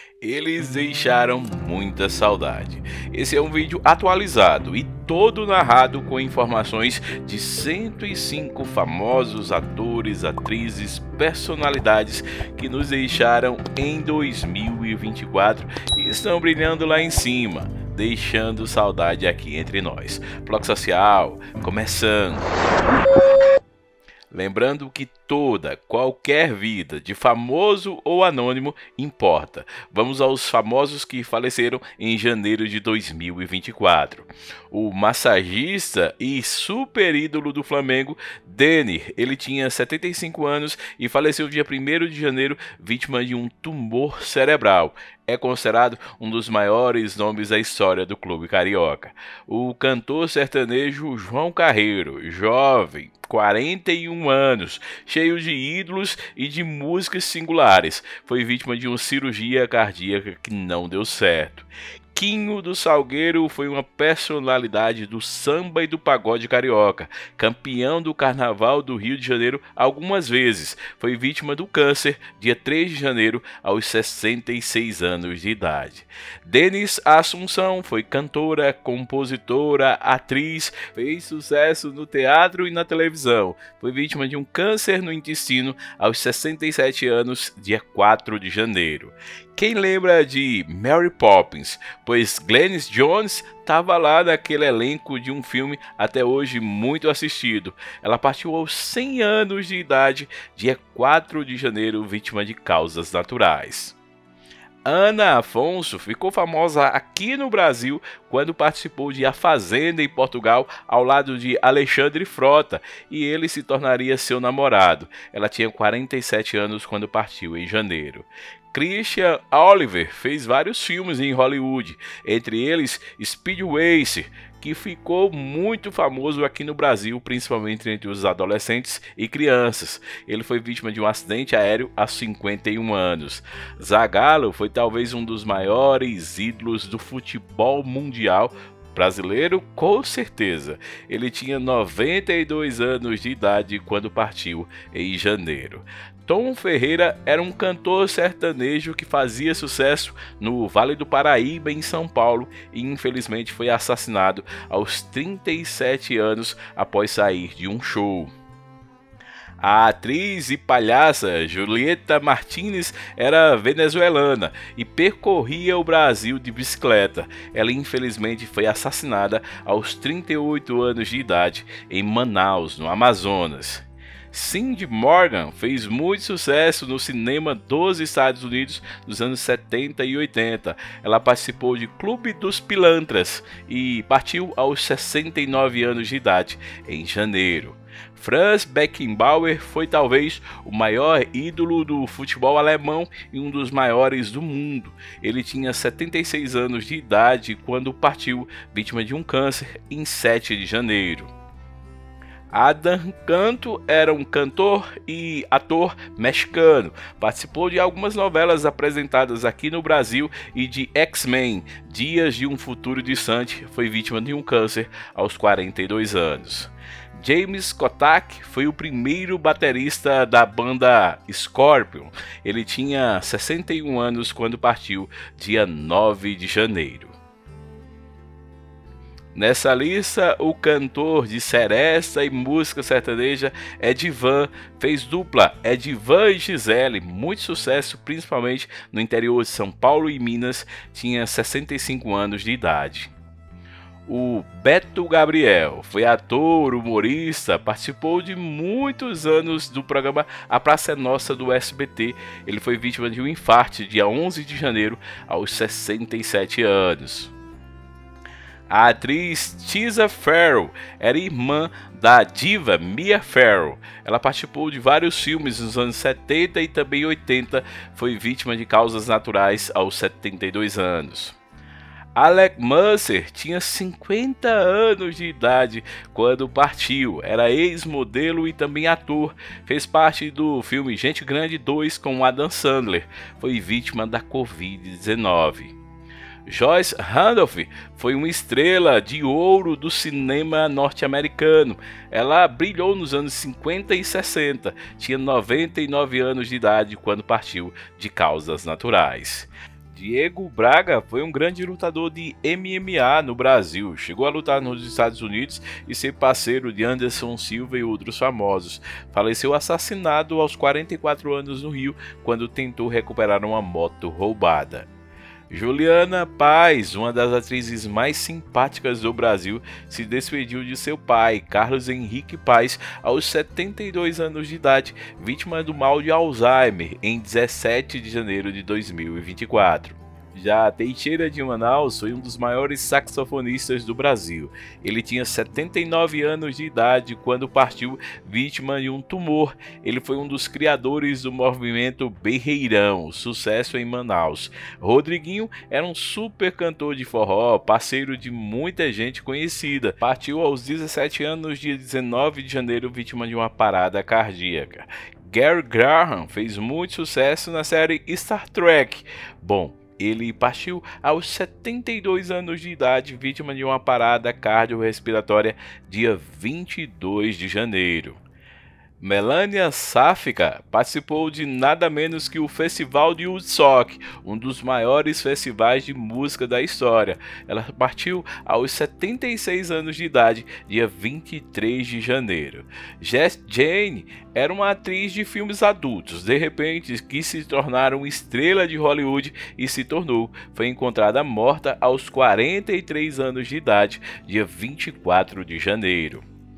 Eles deixaram muita saudade. Esse é um vídeo atualizado e todo narrado com informações de 105 famosos atores, atrizes, personalidades que nos deixaram em 2024 e estão brilhando lá em cima, deixando saudade aqui entre nós. Bloco Social, começando. Lembrando que qualquer vida, de famoso ou anônimo, importa. Vamos aos famosos que faleceram em janeiro de 2024. O massagista e super ídolo do Flamengo, Denner, ele tinha 75 anos e faleceu dia 1º de janeiro, vítima de um tumor cerebral. É considerado um dos maiores nomes da história do clube carioca. O cantor sertanejo João Carreiro, jovem, 41 anos, cheio de ídolos e de músicas singulares, foi vítima de uma cirurgia cardíaca que não deu certo. Quinho do Salgueiro foi uma personalidade do samba e do pagode carioca, campeão do Carnaval do Rio de Janeiro algumas vezes. Foi vítima do câncer dia 3 de janeiro aos 66 anos de idade. Denis Assunção foi cantora, compositora, atriz, fez sucesso no teatro e na televisão. Foi vítima de um câncer no intestino aos 67 anos, dia 4 de janeiro. Quem lembra de Mary Poppins? Pois Glennis Jones estava lá naquele elenco de um filme até hoje muito assistido. Ela partiu aos 100 anos de idade, dia 4 de janeiro, vítima de causas naturais. Ana Afonso ficou famosa aqui no Brasil quando participou de A Fazenda em Portugal ao lado de Alexandre Frota e ele se tornaria seu namorado. Ela tinha 47 anos quando partiu em janeiro. Christian Oliver fez vários filmes em Hollywood, entre eles Speed Racer, que ficou muito famoso aqui no Brasil, principalmente entre os adolescentes e crianças. Ele foi vítima de um acidente aéreo aos 51 anos. Zagallo foi talvez um dos maiores ídolos do futebol mundial brasileiro, com certeza. Ele tinha 92 anos de idade quando partiu em janeiro. Tom Ferreira era um cantor sertanejo que fazia sucesso no Vale do Paraíba, em São Paulo, e infelizmente foi assassinado aos 37 anos após sair de um show. A atriz e palhaça Julieta Martinez era venezuelana e percorria o Brasil de bicicleta. Ela infelizmente foi assassinada aos 38 anos de idade em Manaus, no Amazonas. Cindy Morgan fez muito sucesso no cinema dos Estados Unidos nos anos 70 e 80. Ela participou de Clube dos Pilantras e partiu aos 69 anos de idade em janeiro. Franz Beckenbauer foi talvez o maior ídolo do futebol alemão e um dos maiores do mundo. Ele tinha 76 anos de idade quando partiu, vítima de um câncer, em 7 de janeiro. Adam Canto era um cantor e ator mexicano. Participou de algumas novelas apresentadas aqui no Brasil e de X-Men, Dias de um Futuro Distante. Foi vítima de um câncer aos 42 anos. James Kotak foi o primeiro baterista da banda Scorpion. Ele tinha 61 anos quando partiu, dia 9 de janeiro. Nessa lista, o cantor de seresta e música sertaneja Edivan fez dupla Edivan e Gisele, muito sucesso principalmente no interior de São Paulo e Minas, tinha 65 anos de idade. O Beto Gabriel foi ator, humorista, participou de muitos anos do programa A Praça é Nossa do SBT. Ele foi vítima de um infarte dia 11 de janeiro aos 67 anos. A atriz Tisa Farrow era irmã da diva Mia Farrow. Ela participou de vários filmes nos anos 70 e também 80, foi vítima de causas naturais aos 72 anos. Alec Mercer tinha 50 anos de idade quando partiu, era ex-modelo e também ator, fez parte do filme Gente Grande 2 com Adam Sandler, foi vítima da Covid-19. Joyce Randolph foi uma estrela de ouro do cinema norte-americano. Ela brilhou nos anos 50 e 60, tinha 99 anos de idade quando partiu de causas naturais. Diego Braga foi um grande lutador de MMA no Brasil. Chegou a lutar nos Estados Unidos e ser parceiro de Anderson Silva e outros famosos. Faleceu assassinado aos 44 anos no Rio, quando tentou recuperar uma moto roubada. Juliana Paz, uma das atrizes mais simpáticas do Brasil, se despediu de seu pai, Carlos Henrique Paz, aos 72 anos de idade, vítima do mal de Alzheimer, em 17 de janeiro de 2024. Já Teixeira de Manaus foi um dos maiores saxofonistas do Brasil. Ele tinha 79 anos de idade quando partiu, vítima de um tumor. Ele foi um dos criadores do movimento Berreirão, sucesso em Manaus. Rodriguinho era um super cantor de forró, parceiro de muita gente conhecida. Partiu aos 17 anos, dia 19 de janeiro, vítima de uma parada cardíaca. Gary Graham fez muito sucesso na série Star Trek. Ele partiu aos 72 anos de idade, vítima de uma parada cardiorrespiratória, dia 22 de janeiro. Melania Sáfica participou de nada menos que o Festival de Woodstock, um dos maiores festivais de música da história. Ela partiu aos 76 anos de idade, dia 23 de janeiro. Jess Jane era uma atriz de filmes adultos, de repente quis se tornar uma estrela de Hollywood e se tornou. Foi encontrada morta aos 43 anos de idade, dia 24 de janeiro.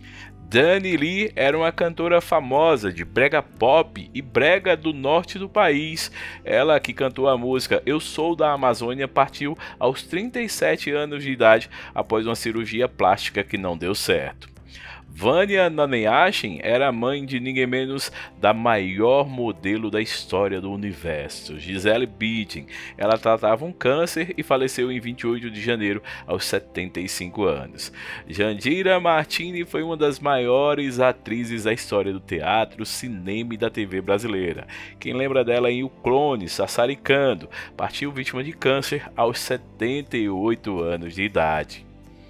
Dani Lee era uma cantora famosa de brega pop e brega do norte do país. Ela, que cantou a música Eu Sou da Amazônia, partiu aos 37 anos de idade após uma cirurgia plástica que não deu certo. Vânia Nayashin era mãe de ninguém menos da maior modelo da história do universo, Gisele Bündchen. Ela tratava um câncer e faleceu em 28 de janeiro, aos 75 anos. Jandira Martini foi uma das maiores atrizes da história do teatro, cinema e da TV brasileira. Quem lembra dela em O Clone, Sassaricando, partiu vítima de câncer aos 78 anos de idade.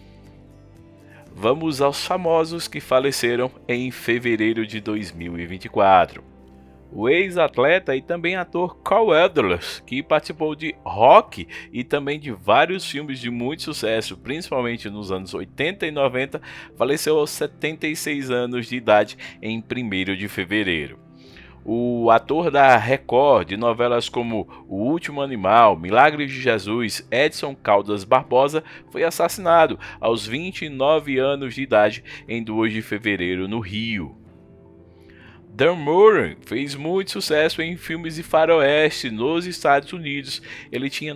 Vamos aos famosos que faleceram em fevereiro de 2024. O ex-atleta e também ator Carl Weathers, que participou de Rock e também de vários filmes de muito sucesso, principalmente nos anos 80 e 90, faleceu aos 76 anos de idade em 1º de fevereiro. O ator da Record de novelas como O Último Animal, Milagres de Jesus, Edson Caldas Barbosa, foi assassinado aos 29 anos de idade em 2 de fevereiro no Rio. Dan Murray fez muito sucesso em filmes de faroeste nos Estados Unidos. Ele tinha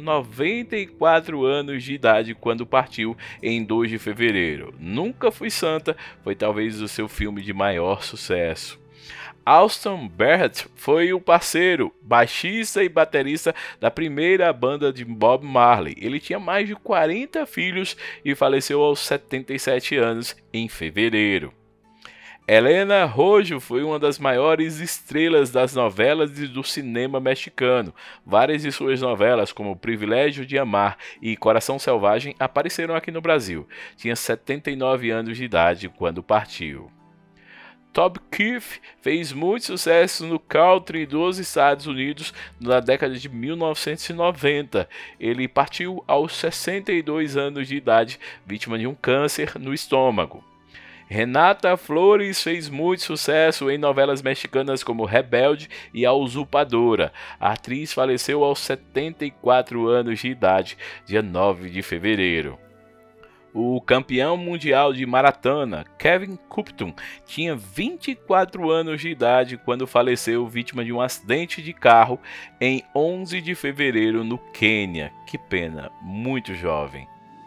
94 anos de idade quando partiu em 2 de fevereiro. Nunca Fui Santa foi talvez o seu filme de maior sucesso. Austin Barrett foi o parceiro, baixista e baterista da primeira banda de Bob Marley. Ele tinha mais de 40 filhos e faleceu aos 77 anos em fevereiro. Helena Rojo foi uma das maiores estrelas das novelas e do cinema mexicano. Várias de suas novelas, como Privilégio de Amar e Coração Selvagem, apareceram aqui no Brasil. Tinha 79 anos de idade quando partiu. Toby Keith fez muito sucesso no country dos Estados Unidos na década de 1990. Ele partiu aos 62 anos de idade, vítima de um câncer no estômago. Renata Flores fez muito sucesso em novelas mexicanas como Rebelde e A Usurpadora. A atriz faleceu aos 74 anos de idade, dia 9 de fevereiro. O campeão mundial de maratona, Kevin Kupton, tinha 24 anos de idade quando faleceu vítima de um acidente de carro em 11 de fevereiro no Quênia. Que pena, muito jovem.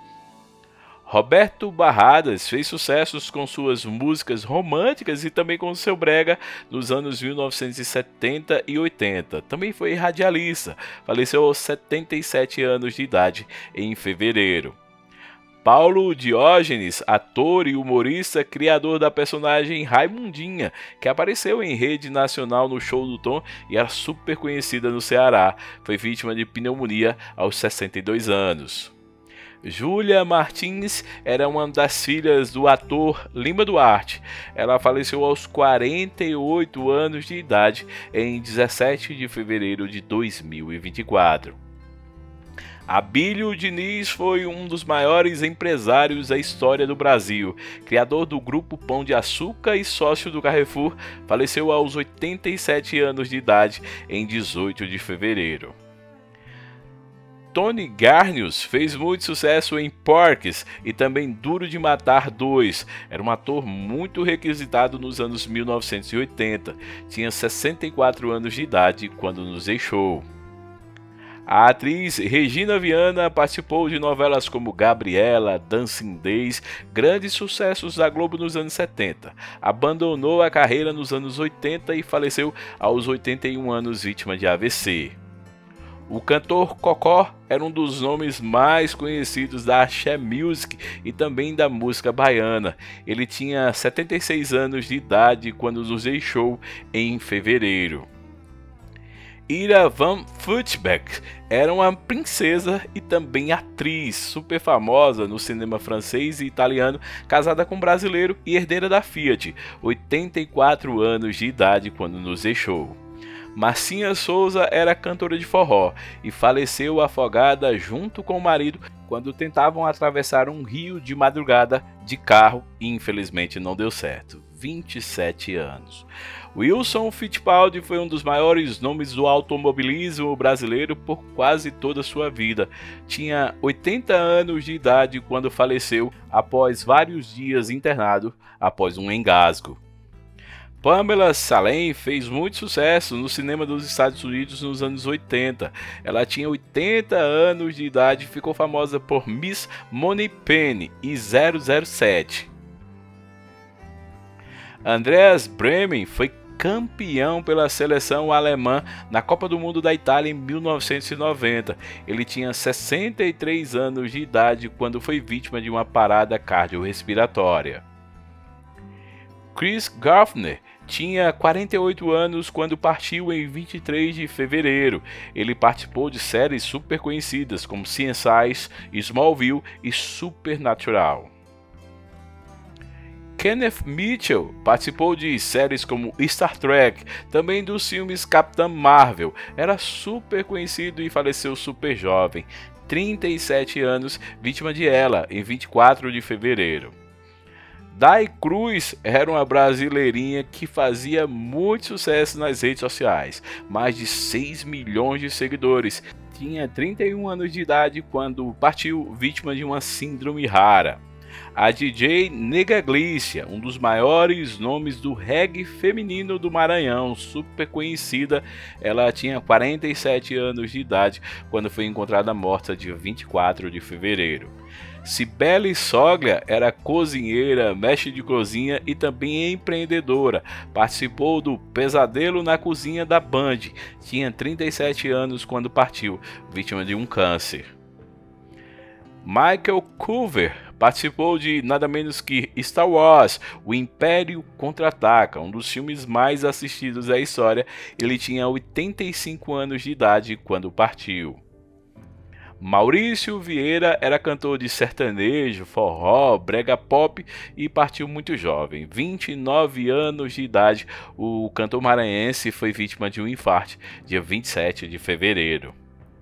Roberto Barradas fez sucessos com suas músicas românticas e também com seu brega nos anos 1970 e 80. Também foi radialista, faleceu aos 77 anos de idade em fevereiro. Paulo Diógenes, ator e humorista, criador da personagem Raimundinha, que apareceu em rede nacional no Show do Tom e era super conhecida no Ceará, foi vítima de pneumonia aos 62 anos. Júlia Martins era uma das filhas do ator Lima Duarte. Ela faleceu aos 48 anos de idade em 17 de fevereiro de 2024. Abílio Diniz foi um dos maiores empresários da história do Brasil. Criador do Grupo Pão de Açúcar e sócio do Carrefour, faleceu aos 87 anos de idade em 18 de fevereiro. Tony Garnius fez muito sucesso em Porky's e também Duro de Matar 2. Era um ator muito requisitado nos anos 1980. Tinha 64 anos de idade quando nos deixou. A atriz Regina Viana participou de novelas como Gabriela, Dancing Days, grandes sucessos da Globo nos anos 70. Abandonou a carreira nos anos 80 e faleceu aos 81 anos vítima de AVC. O cantor Cocó era um dos nomes mais conhecidos da Axé Music e também da música baiana. Ele tinha 76 anos de idade quando nos deixou em fevereiro. Ira Van Voetbeek era uma princesa e também atriz super famosa no cinema francês e italiano, casada com um brasileiro e herdeira da Fiat, 84 anos de idade quando nos deixou. Marcinha Souza era cantora de forró e faleceu afogada junto com o marido quando tentavam atravessar um rio de madrugada de carro e infelizmente não deu certo. 27 anos. Wilson Fittipaldi foi um dos maiores nomes do automobilismo brasileiro por quase toda a sua vida. Tinha 80 anos de idade quando faleceu após vários dias internado após um engasgo. Pamela Salem fez muito sucesso no cinema dos Estados Unidos nos anos 80. Ela tinha 80 anos de idade e ficou famosa por Miss Moneypenny e 007. Andreas Bremen foi campeão pela seleção alemã na Copa do Mundo da Itália em 1990. Ele tinha 63 anos de idade quando foi vítima de uma parada cardiorrespiratória. Chris Gaffner tinha 48 anos quando partiu em 23 de fevereiro. Ele participou de séries super conhecidas como CSI, Smallville e Supernatural. Kenneth Mitchell participou de séries como Star Trek, também dos filmes Capitã Marvel. Era super conhecido e faleceu super jovem, 37 anos, vítima de ELA, em 24 de fevereiro. Day Cruz era uma brasileirinha que fazia muito sucesso nas redes sociais, mais de 6 milhões de seguidores. Tinha 31 anos de idade quando partiu vítima de uma síndrome rara. A DJ Nega Glícia, um dos maiores nomes do reggae feminino do Maranhão, super conhecida, ela tinha 47 anos de idade quando foi encontrada morta dia 24 de fevereiro. Cibele Soglia era cozinheira, mestre de cozinha e também empreendedora. Participou do Pesadelo na Cozinha da Band. Tinha 37 anos quando partiu, vítima de um câncer. Michael Culver participou de nada menos que Star Wars, O Império Contra-Ataca, um dos filmes mais assistidos da história. Ele tinha 85 anos de idade quando partiu. Maurício Vieira era cantor de sertanejo, forró, brega pop e partiu muito jovem, 29 anos de idade. O cantor maranhense foi vítima de um infarto, dia 27 de fevereiro.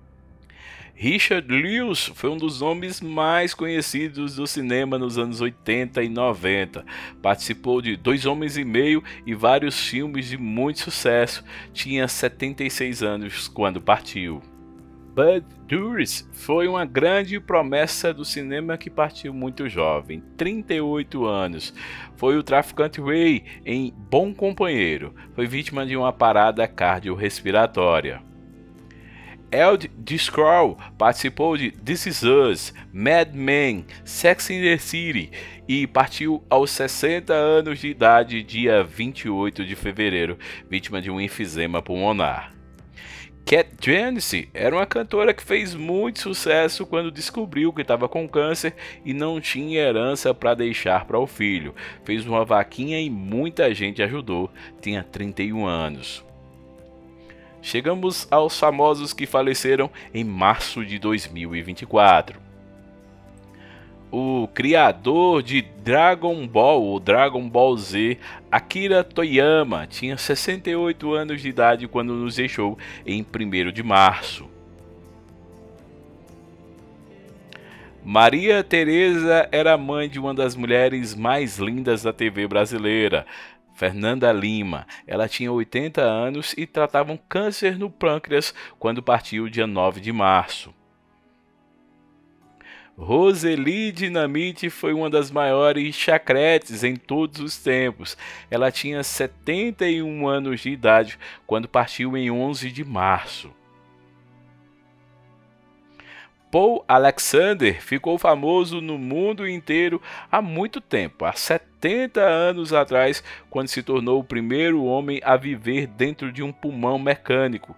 Richard Lewis foi um dos nomes mais conhecidos do cinema nos anos 80 e 90. Participou de Dois Homens e Meio e vários filmes de muito sucesso. Tinha 76 anos quando partiu. Bud Durst foi uma grande promessa do cinema que partiu muito jovem, 38 anos. Foi o traficante Ray em Bom Companheiro. Foi vítima de uma parada cardiorrespiratória. Eld Scroll participou de This Is Us, Mad Men, Sex and the City e partiu aos 60 anos de idade, dia 28 de fevereiro, vítima de um enfisema pulmonar. Cat Janice era uma cantora que fez muito sucesso quando descobriu que estava com câncer e não tinha herança para deixar para o filho. Fez uma vaquinha e muita gente ajudou. Tinha 31 anos. Chegamos aos famosos que faleceram em março de 2024. O criador de Dragon Ball, ou Dragon Ball Z, Akira Toriyama, tinha 68 anos de idade quando nos deixou em 1º de março. Maria Tereza era mãe de uma das mulheres mais lindas da TV brasileira, Fernanda Lima. Ela tinha 80 anos e tratava um câncer no pâncreas quando partiu dia 9 de março. Roseli Dinamite foi uma das maiores chacretes em todos os tempos. Ela tinha 71 anos de idade quando partiu em 11 de março. Paul Alexander ficou famoso no mundo inteiro há muito tempo, há 70 anos atrás, quando se tornou o primeiro homem a viver dentro de um pulmão mecânico.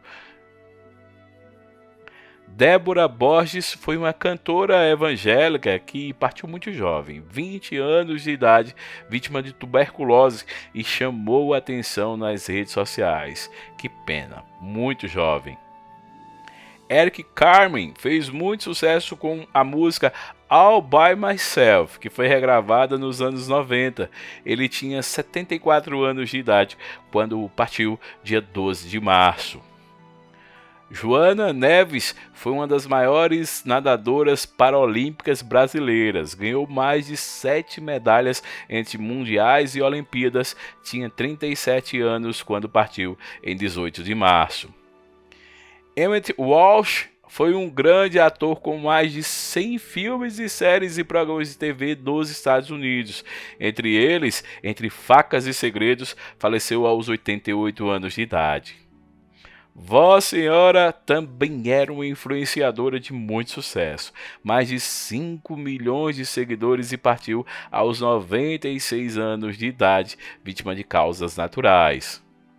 Débora Borges foi uma cantora evangélica que partiu muito jovem, 20 anos de idade, vítima de tuberculose, e chamou a atenção nas redes sociais. Que pena, muito jovem. Eric Carmen fez muito sucesso com a música All By Myself, que foi regravada nos anos 90. Ele tinha 74 anos de idade quando partiu dia 12 de março. Joana Neves foi uma das maiores nadadoras paralímpicas brasileiras. Ganhou mais de 7 medalhas entre mundiais e Olimpíadas. Tinha 37 anos quando partiu em 18 de março. Emmett Walsh foi um grande ator com mais de 100 filmes e séries e programas de TV dos Estados Unidos. Entre eles, Entre Facas e Segredos, faleceu aos 88 anos de idade. Vó Senhora também era uma influenciadora de muito sucesso, mais de 5 milhões de seguidores, e partiu aos 96 anos de idade, vítima de causas naturais.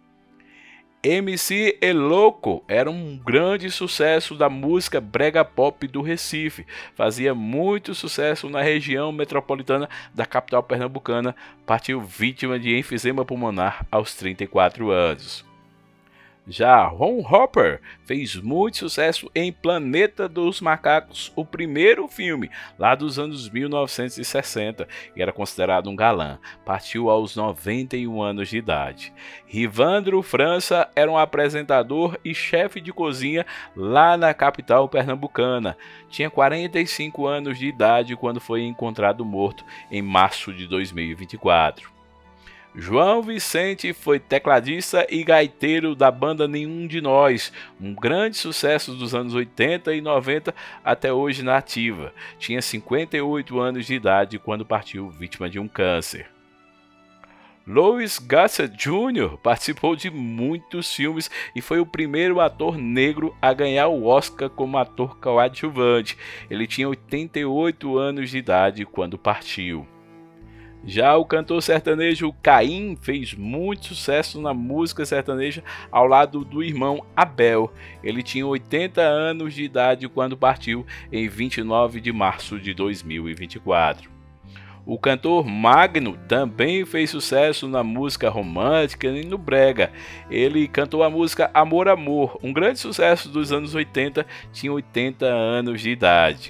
MC Eloco era um grande sucesso da música brega pop do Recife. Fazia muito sucesso na região metropolitana da capital pernambucana. Partiu vítima de enfisema pulmonar aos 34 anos. Já Ron Hopper fez muito sucesso em Planeta dos Macacos, o primeiro filme, lá dos anos 1960, e era considerado um galã. Partiu aos 91 anos de idade. Rivandro França era um apresentador e chefe de cozinha lá na capital pernambucana. Tinha 45 anos de idade quando foi encontrado morto em março de 2024. João Vicente foi tecladista e gaiteiro da banda Nenhum de Nós, um grande sucesso dos anos 80 e 90 até hoje na ativa. Tinha 58 anos de idade quando partiu vítima de um câncer. Louis Gossett Jr. participou de muitos filmes e foi o primeiro ator negro a ganhar o Oscar como ator coadjuvante. Ele tinha 88 anos de idade quando partiu. Já o cantor sertanejo Caim fez muito sucesso na música sertaneja ao lado do irmão Abel. Ele tinha 80 anos de idade quando partiu em 29 de março de 2024. O cantor Magno também fez sucesso na música romântica e no brega. Ele cantou a música Amor Amor, um grande sucesso dos anos 80, tinha 80 anos de idade.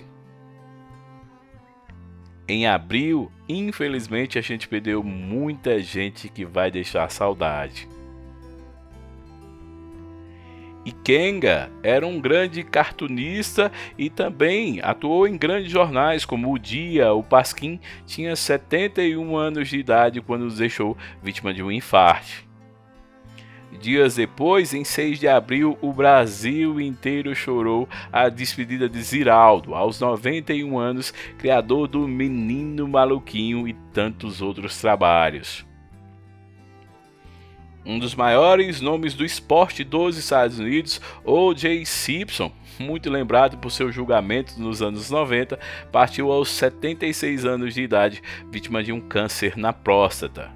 Em abril, infelizmente, a gente perdeu muita gente que vai deixar saudade. Ikenga era um grande cartunista e também atuou em grandes jornais como O Dia. O Pasquim tinha 71 anos de idade quando nos deixou vítima de um infarto. Dias depois, em 6 de abril, o Brasil inteiro chorou a despedida de Ziraldo, aos 91 anos, criador do Menino Maluquinho e tantos outros trabalhos. Um dos maiores nomes do esporte dos Estados Unidos, O.J. Simpson, muito lembrado por seu julgamento nos anos 90, partiu aos 76 anos de idade, vítima de um câncer na próstata.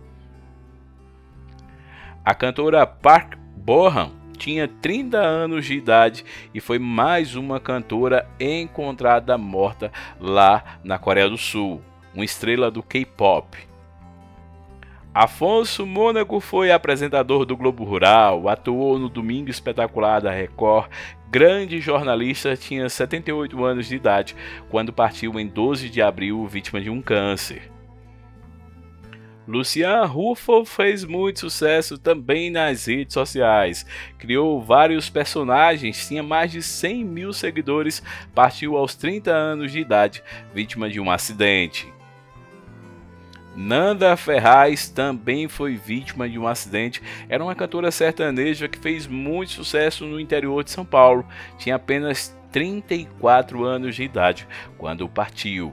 A cantora Park Bohan tinha 30 anos de idade e foi mais uma cantora encontrada morta lá na Coreia do Sul, uma estrela do K-pop. Afonso Mônaco foi apresentador do Globo Rural, atuou no Domingo Espetacular da Record, grande jornalista, tinha 78 anos de idade quando partiu em 12 de abril vítima de um câncer. Luciano Huck fez muito sucesso também nas redes sociais. Criou vários personagens, tinha mais de 100 mil seguidores, partiu aos 30 anos de idade, vítima de um acidente. Nanda Ferraz também foi vítima de um acidente. Era uma cantora sertaneja que fez muito sucesso no interior de São Paulo. Tinha apenas 34 anos de idade quando partiu.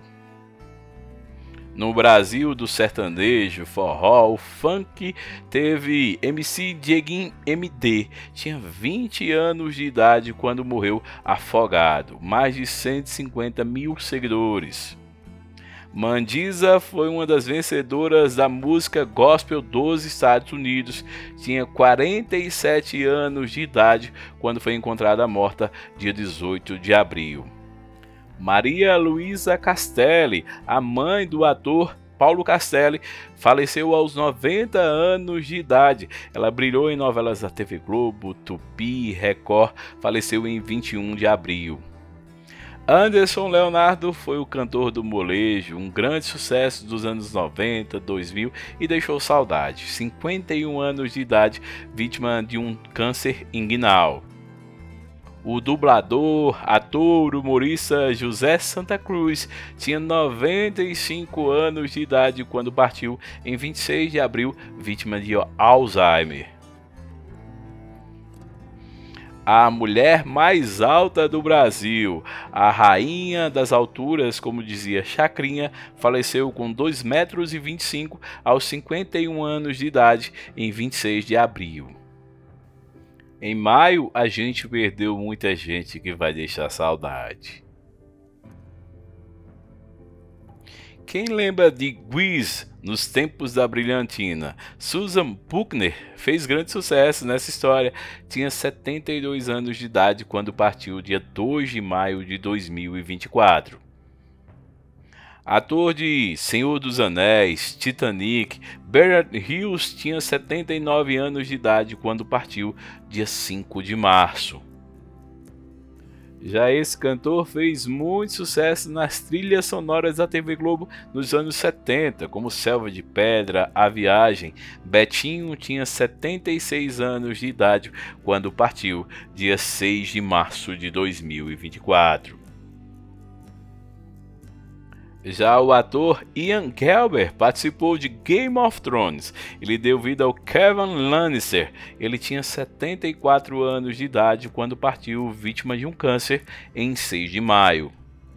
No Brasil do sertanejo, forró, o funk, teve MC Dieguinho MD. Tinha 20 anos de idade quando morreu afogado. Mais de 150 mil seguidores. Mandisa foi uma das vencedoras da música gospel dos Estados Unidos. Tinha 47 anos de idade quando foi encontrada morta dia 18 de abril. Maria Luísa Castelli, a mãe do ator Paulo Castelli, faleceu aos 90 anos de idade. Ela brilhou em novelas da TV Globo, Tupi, Record, faleceu em 21 de abril. Anderson Leonardo foi o cantor do molejo, um grande sucesso dos anos 90, 2000 e deixou saudade. 51 anos de idade, vítima de um câncer inguinal. O dublador, ator, humorista José Santa Cruz tinha 95 anos de idade quando partiu em 26 de abril, vítima de Alzheimer. A mulher mais alta do Brasil, a rainha das alturas, como dizia Chacrinha, faleceu com 2,25 m aos 51 anos de idade em 26 de abril. Em maio, a gente perdeu muita gente que vai deixar saudade. Quem lembra de Grease nos tempos da brilhantina? Susan Buckner fez grande sucesso nessa história. Tinha 72 anos de idade quando partiu dia 2 de maio de 2024. Ator de Senhor dos Anéis, Titanic, Bear Grylls tinha 79 anos de idade quando partiu dia 5 de março. Já esse cantor fez muito sucesso nas trilhas sonoras da TV Globo nos anos 70, como Selva de Pedra, A Viagem. Betinho tinha 76 anos de idade quando partiu dia 6 de março de 2024. Já o ator Ian Gilbert participou de Game of Thrones. Ele deu vida ao Kevin Lannister. Ele tinha 74 anos de idade quando partiu, vítima de um câncer, em 6 de maio.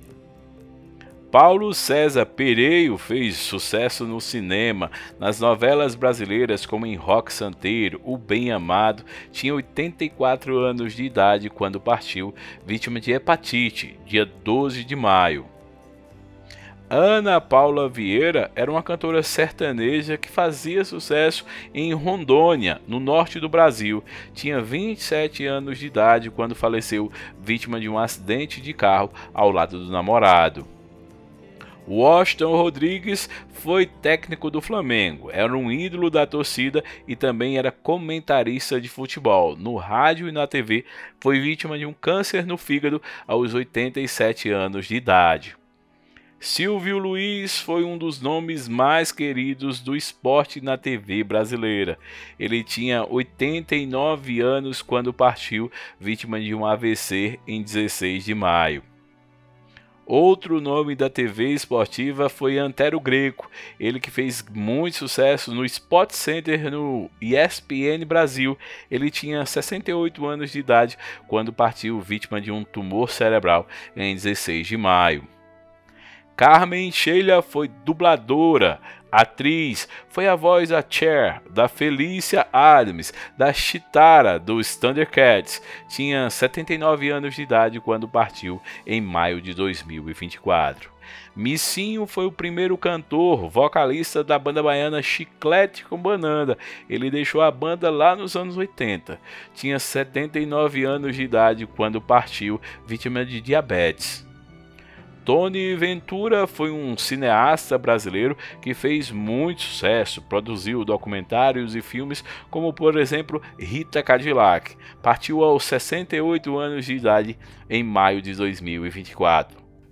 Paulo César Pereio fez sucesso no cinema, nas novelas brasileiras como em Roque Santeiro, O Bem Amado. Tinha 84 anos de idade quando partiu, vítima de hepatite, dia 12 de maio. Ana Paula Vieira era uma cantora sertaneja que fazia sucesso em Rondônia, no norte do Brasil. Tinha 27 anos de idade quando faleceu, vítima de um acidente de carro ao lado do namorado. Washington Rodrigues foi técnico do Flamengo, era um ídolo da torcida e também era comentarista de futebol. No rádio e na TV, foi vítima de um câncer no fígado aos 87 anos de idade. Silvio Luiz foi um dos nomes mais queridos do esporte na TV brasileira. Ele tinha 89 anos quando partiu, vítima de um AVC em 16 de maio. Outro nome da TV esportiva foi Antero Greco, ele que fez muito sucesso no Sport Center no ESPN Brasil. Ele tinha 68 anos de idade quando partiu, vítima de um tumor cerebral em 16 de maio. Carmen Sheila foi dubladora, atriz, foi a voz da Cher, da Felícia Adams, da Chitara, dos Thundercats. Tinha 79 anos de idade quando partiu em maio de 2024. Missinho foi o primeiro cantor, vocalista da banda baiana Chiclete com Banana. Ele deixou a banda lá nos anos 80. Tinha 79 anos de idade quando partiu, vítima de diabetes. Tony Ventura foi um cineasta brasileiro que fez muito sucesso, produziu documentários e filmes como, por exemplo, Rita Cadillac. Partiu aos 68 anos de idade em maio de 2024.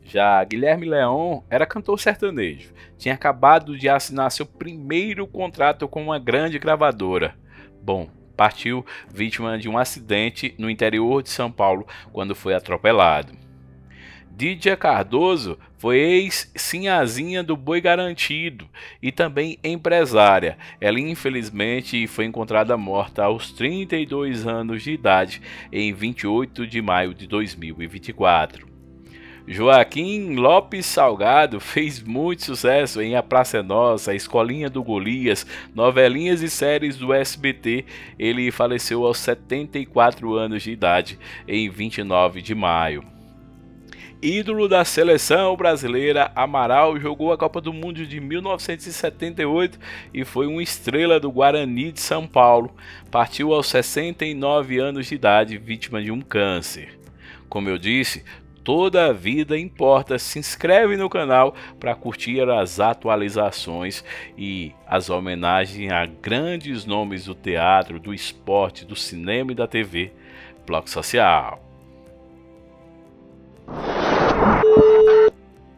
Já Guilherme Leon era cantor sertanejo. Tinha acabado de assinar seu primeiro contrato com uma grande gravadora. Bom, partiu vítima de um acidente no interior de São Paulo quando foi atropelado. Dídia Cardoso foi ex-sinhazinha do Boi Garantido e também empresária. Ela infelizmente foi encontrada morta aos 32 anos de idade em 28 de maio de 2024. Joaquim Lopes Salgado fez muito sucesso em A Praça é Nossa, A Escolinha do Golias, novelinhas e séries do SBT. Ele faleceu aos 74 anos de idade em 29 de maio. Ídolo da seleção brasileira, Amaral jogou a Copa do Mundo de 1978 e foi uma estrela do Guarani de São Paulo. Partiu aos 69 anos de idade, vítima de um câncer. Como eu disse, toda a vida importa. Se inscreve no canal para curtir as atualizações e as homenagens a grandes nomes do teatro, do esporte, do cinema e da TV. Bloco Social.